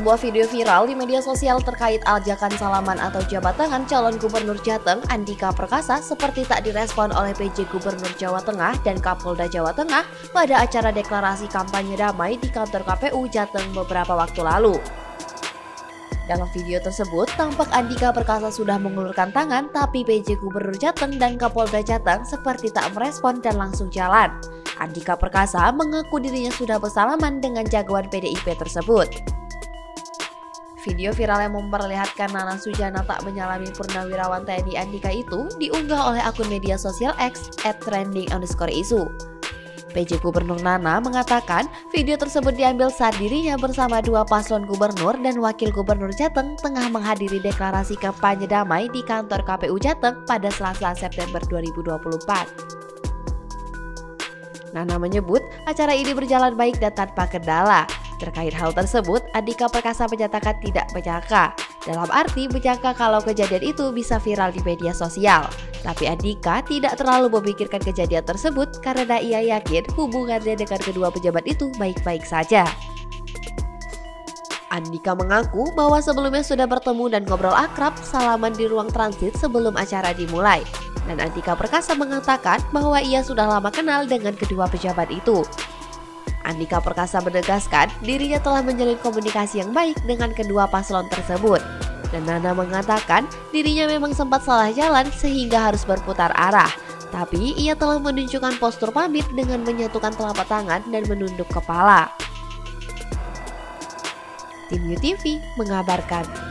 sebuah video viral di media sosial terkait ajakan salaman atau jabat tangan calon gubernur Jateng Andika Perkasa seperti tak direspon oleh PJ Gubernur Jawa Tengah dan Kapolda Jawa Tengah pada acara deklarasi kampanye damai di kantor KPU Jateng beberapa waktu lalu. Dalam video tersebut, tampak Andika Perkasa sudah mengulurkan tangan, tapi PJ Gubernur Jateng dan Kapolda Jateng seperti tak merespon dan langsung jalan. Andika Perkasa mengaku dirinya sudah bersalaman dengan jagoan PDIP tersebut. Video viral yang memperlihatkan Nana Sujana tak menyalami Purnawirawan TNI Andika itu diunggah oleh akun media sosial X @trending_isu. PJ Gubernur Nana mengatakan video tersebut diambil saat dirinya bersama dua paslon gubernur dan wakil gubernur Jateng tengah menghadiri deklarasi kampanye damai di kantor KPU Jateng pada Selasa September 2024. Nana menyebut acara ini berjalan baik dan tanpa kendala. Terkait hal tersebut, Andika Perkasa menyatakan tidak menyangka. Dalam arti menyangka kalau kejadian itu bisa viral di media sosial. Tapi Andika tidak terlalu memikirkan kejadian tersebut karena ia yakin hubungannya dengan kedua pejabat itu baik-baik saja. Andika mengaku bahwa sebelumnya sudah bertemu dan ngobrol akrab salaman di ruang transit sebelum acara dimulai. Dan Andika Perkasa mengatakan bahwa ia sudah lama kenal dengan kedua pejabat itu. Andika Perkasa menegaskan dirinya telah menjalin komunikasi yang baik dengan kedua paslon tersebut. Dan Nana mengatakan dirinya memang sempat salah jalan sehingga harus berputar arah. Tapi ia telah menunjukkan postur pamit dengan menyatukan telapak tangan dan menunduk kepala. Tim UTV mengabarkan.